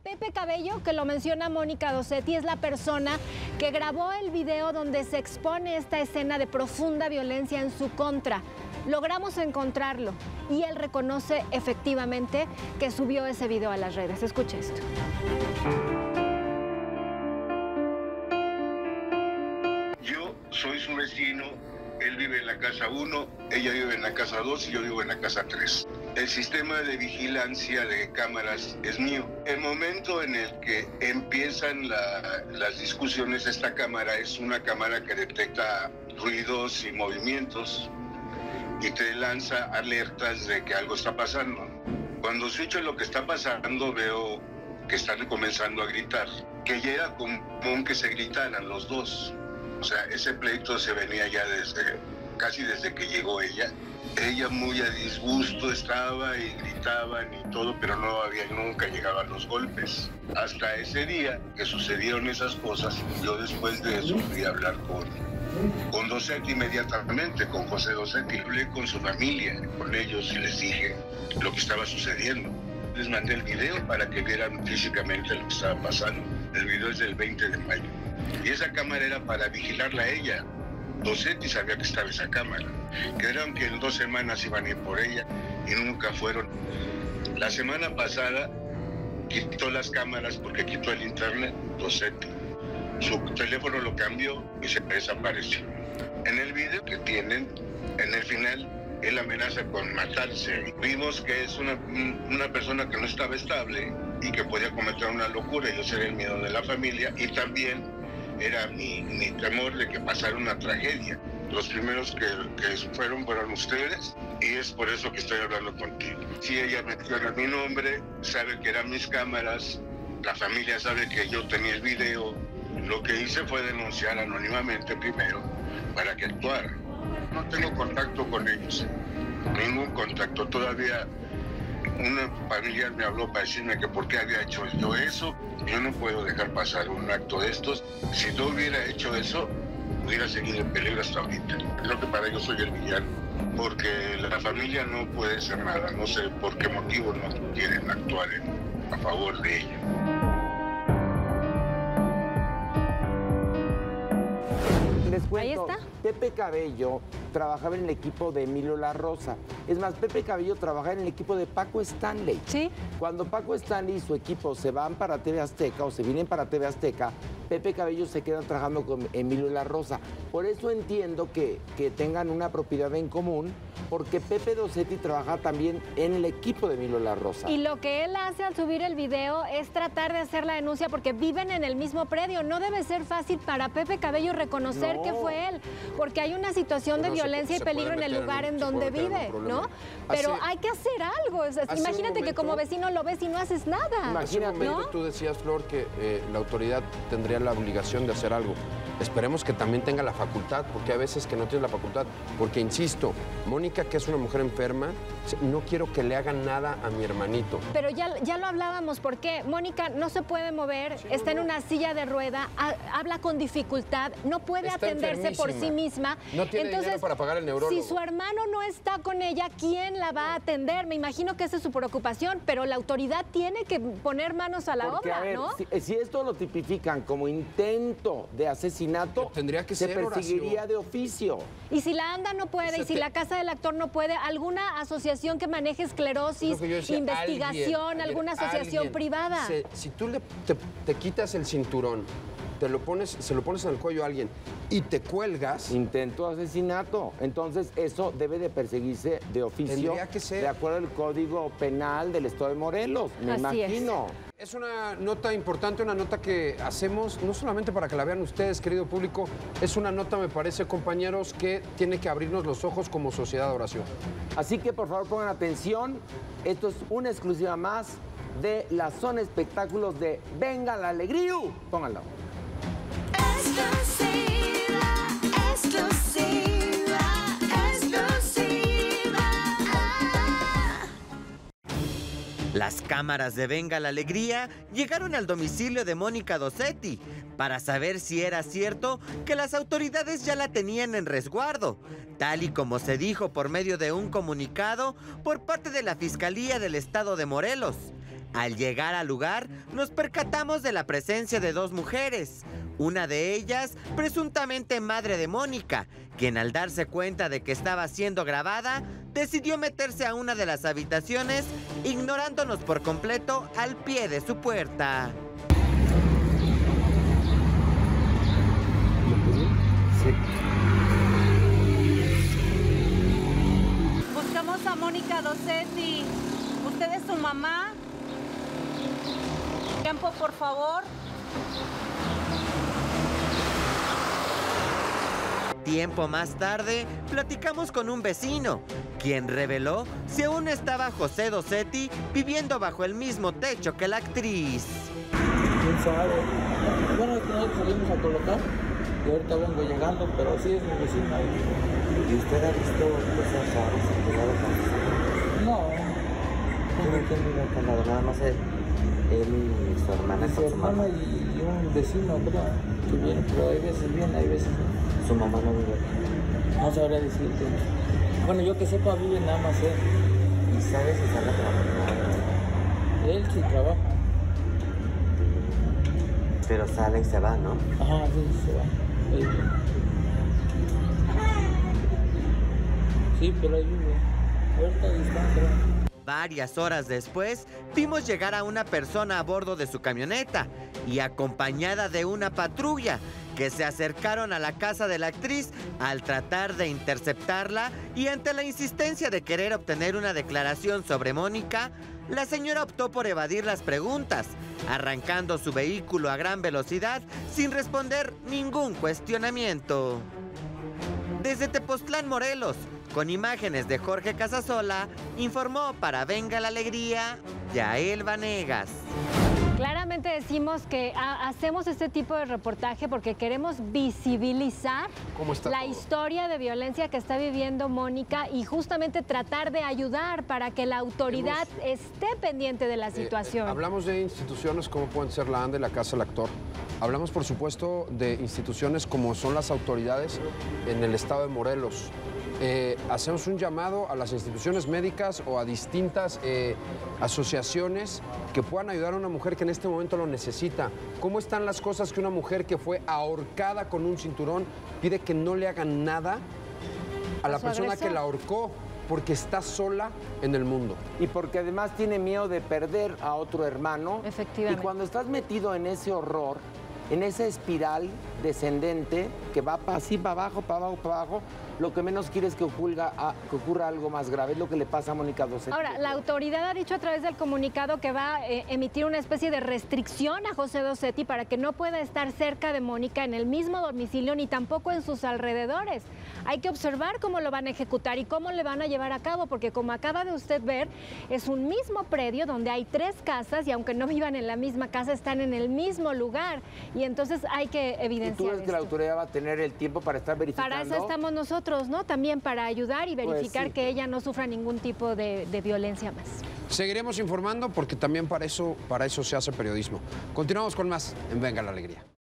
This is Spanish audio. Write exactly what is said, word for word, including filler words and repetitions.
Pepe Cabello, que lo menciona Mónica Dossetti, es la persona que grabó el video donde se expone esta escena de profunda violencia en su contra. Logramos encontrarlo y él reconoce efectivamente que subió ese video a las redes. Escuche esto. Yo soy su vecino, él vive en la casa uno, ella vive en la casa dos y yo vivo en la casa tres. El sistema de vigilancia de cámaras es mío. El momento en el que empiezan la, las discusiones, esta cámara es una cámara que detecta ruidos y movimientos y te lanza alertas de que algo está pasando. Cuando escucho lo que está pasando, veo que están comenzando a gritar, que ya era común que se gritaran los dos. O sea, ese pleito se venía ya desde, casi desde que llegó ella. Ella muy a disgusto estaba y gritaban y todo, pero no había, nunca llegaban los golpes. Hasta ese día que sucedieron esas cosas, yo después de eso fui a hablar con, con Dossetti inmediatamente, con José Dossetti. Hablé con su familia, con ellos y les dije lo que estaba sucediendo. Les mandé el video para que vieran físicamente lo que estaba pasando. El video es del veinte de mayo. Y esa cámara era para vigilarla a ella. Dossetti sabía que estaba esa cámara. Creyeron que en dos semanas iban a ir por ella y nunca fueron. La semana pasada quitó las cámaras porque quitó el internet, Dossetti. Su teléfono lo cambió y se desapareció. En el video que tienen, en el final, él amenaza con matarse. Vimos que es una, una persona que no estaba estable y que podía cometer una locura. Yo sé el miedo de la familia y también era mi, mi temor de que pasara una tragedia. Los primeros que, que fueron fueron ustedes y es por eso que estoy hablando contigo. Si ella menciona mi nombre, sabe que eran mis cámaras, la familia sabe que yo tenía el video. Lo que hice fue denunciar anónimamente primero para que actuara. No tengo contacto con ellos, ningún contacto. Todavía una familiar me habló para decirme que por qué había hecho yo eso. Yo no puedo dejar pasar un acto de estos. Si no hubiera hecho eso, hubiera seguido en peligro hasta ahorita. Creo que para ello soy el villano, porque la familia no puede hacer nada. No sé por qué motivo no quieren actuar en, a favor de ella. Les cuento, Ahí está. Pepe Cabello trabajaba en el equipo de Emilio La Rosa. Es más, Pepe Cabello trabajaba en el equipo de Paco Stanley. Sí. Cuando Paco Stanley y su equipo se van para T V Azteca o se vienen para T V Azteca, Pepe Cabello se queda trabajando con Emilio La Rosa. Por eso entiendo que, que tengan una propiedad en común, porque Pepe Dossetti trabaja también en el equipo de Emilio La Rosa. Y lo que él hace al subir el video es tratar de hacer la denuncia porque viven en el mismo predio. No debe ser fácil para Pepe Cabello reconocer No. que fue él, porque hay una situación de Bueno, violencia se- y se peligro en puede el meter lugar en en, un- se donde puede meter en vive, un ¿no? problema. Pero Hace- hay que hacer algo. O sea, hace un imagínate que como momento- vecino lo ves y no haces nada. Hace un Imagínate. momento ¿no? tú decías, Flor, que eh, la autoridad tendría la obligación de hacer algo. Esperemos que también tenga la facultad, porque hay veces que no tiene la facultad. Porque, insisto, Mónica, que es una mujer enferma, no quiero que le hagan nada a mi hermanito. Pero ya, ya lo hablábamos, porque Mónica no se puede mover, está en una silla de rueda, ha- habla con dificultad, no puede Está atenderse por sí enfermísima. misma. No tiene dinero para pagar el neurólogo. Si su hermano no está con ella, ¿quién la va a atender? Me imagino que esa es su preocupación, pero la autoridad tiene que poner manos a la Porque, obra, a ver, ¿no? si, si esto lo tipifican como intento de asesinato, Tendría que se ser, perseguiría Horacio. de oficio. Y si la ANDA no puede, Se y si te- la Casa del Actor no puede, alguna asociación que maneje esclerosis, Es lo que yo decía, investigación, alguien, alguna alguien, asociación alguien. privada. Se- si tú le, te, te quitas el cinturón, te lo pones, se lo pones en el cuello a alguien y te cuelgas, Intento de asesinato. Entonces, eso debe de perseguirse de oficio. Tendría que ser. De acuerdo al Código Penal del Estado de Morelos, me Así es. imagino. es una nota importante, una nota que hacemos no solamente para que la vean ustedes, querido público, es una nota, me parece, compañeros, que tiene que abrirnos los ojos como sociedad, Horacio. Así que, por favor, pongan atención. Esto es una exclusiva más de la zona espectáculos de Venga la Alegría. Pónganlo. Exclusiva, exclusiva, exclusiva. Las cámaras de Venga la Alegría llegaron al domicilio de Mónica Dossetti para saber si era cierto que las autoridades ya la tenían en resguardo, tal y como se dijo por medio de un comunicado por parte de la Fiscalía del Estado de Morelos. Al llegar al lugar, nos percatamos de la presencia de dos mujeres. Una de ellas, presuntamente madre de Mónica, quien al darse cuenta de que estaba siendo grabada, decidió meterse a una de las habitaciones, ignorándonos por completo al pie de su puerta. Buscamos a Mónica Dosetti. ¿Usted es su mamá? Tiempo, por favor. Tiempo más tarde, platicamos con un vecino, quien reveló si aún estaba José Dosetti viviendo bajo el mismo techo que la actriz. ¿Quién sabe? Bueno, nosotros salimos a colocar y ahorita vengo llegando, pero sí es mi vecina. ¿Y usted ha visto cosas raras en casa? No. ¿Quién quién vive acá? Nada más él, él y su hermana. Y su hermana y un vecino, creo, que viene, pero hay veces bien, hay veces no. ¿Su mamá no vive aquí? No sabría decirte. Bueno, yo que sepa, vive nada más él. ¿Y sabes si sale a trabajar? Él sí trabaja. Pero sale y se va, ¿no? Ajá, sí, se va. Ahí vive. Sí, pero ahí vive. Ahorita distancia. Varias horas después, vimos llegar a una persona a bordo de su camioneta y acompañada de una patrulla, que se acercaron a la casa de la actriz al tratar de interceptarla, y ante la insistencia de querer obtener una declaración sobre Mónica, la señora optó por evadir las preguntas, arrancando su vehículo a gran velocidad sin responder ningún cuestionamiento. Desde Tepoztlán, Morelos, con imágenes de Jorge Casasola, informó para Venga la Alegría, Yael Vanegas. Claramente decimos que ha, hacemos este tipo de reportaje porque queremos visibilizar ¿Cómo está la todo? historia de violencia que está viviendo Mónica y justamente tratar de ayudar para que la autoridad Hemos, esté pendiente de la eh, situación. Eh, hablamos de instituciones como pueden ser la ANDE, la Casa del Actor. Hablamos, por supuesto, de instituciones como son las autoridades en el estado de Morelos. Eh, hacemos un llamado a las instituciones médicas o a distintas eh, asociaciones que puedan ayudar a una mujer que en este momento lo necesita. ¿Cómo están las cosas que una mujer que fue ahorcada con un cinturón pide que no le hagan nada a la su persona agresor? que la ahorcó? Porque está sola en el mundo. Y porque además tiene miedo de perder a otro hermano. Efectivamente. Y cuando estás metido en ese horror, en esa espiral descendente que va pa- así para abajo, para abajo, para abajo, lo que menos quieres que ocurra, a- que ocurra algo más grave. Es lo que le pasa a Mónica Dosetti. Ahora, la autoridad ha dicho a través del comunicado que va a eh, emitir una especie de restricción a José Dosetti para que no pueda estar cerca de Mónica en el mismo domicilio ni tampoco en sus alrededores. Hay que observar cómo lo van a ejecutar y cómo le van a llevar a cabo, porque como acaba de usted ver, es un mismo predio donde hay tres casas y aunque no vivan en la misma casa, están en el mismo lugar. Y entonces hay que ¿Y evidenciar tú crees que la esto. autoridad va a tener el tiempo para estar verificando? Para eso estamos nosotros, ¿no? También para ayudar y verificar sí. que ella no sufra ningún tipo de, de violencia más. Seguiremos informando porque también para eso, para eso se hace periodismo. Continuamos con más en Venga la Alegría.